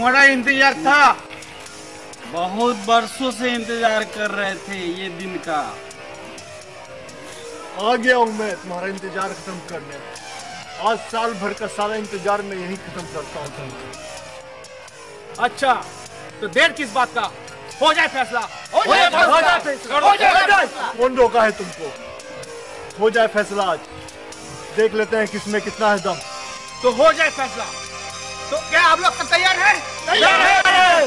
तुम्हारा इंतजार था। बहुत बरसों से इंतजार कर रहे थे ये दिन का। आ गया हूँ मैं तुम्हारा इंतजार खत्म करने। आज साल भर का सारा इंतजार मैं यही खत्म करता हूँ। अच्छा तो देर किस बात का, हो जाए फैसला। हो जाए। कौन रोका है तुमको? हो जाए फैसला आज। देख लेते हैं किसमें कितना है दम। तो हो जाए फैसला। तो क्या आप लोग तैयार हैं? तैयार है।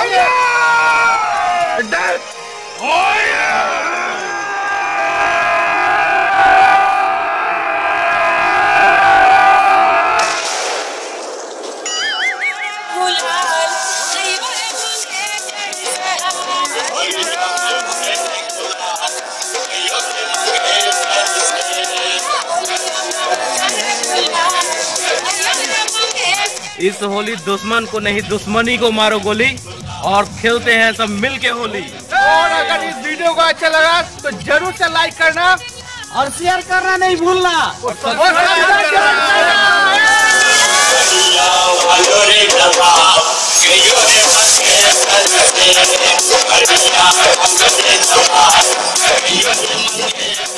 इस होली दुश्मन को नहीं दुश्मनी को मारो गोली और खेलते हैं सब मिल के होली। और अगर इस वीडियो को अच्छा लगा तो जरूर से लाइक करना और शेयर करना नहीं भूलना। और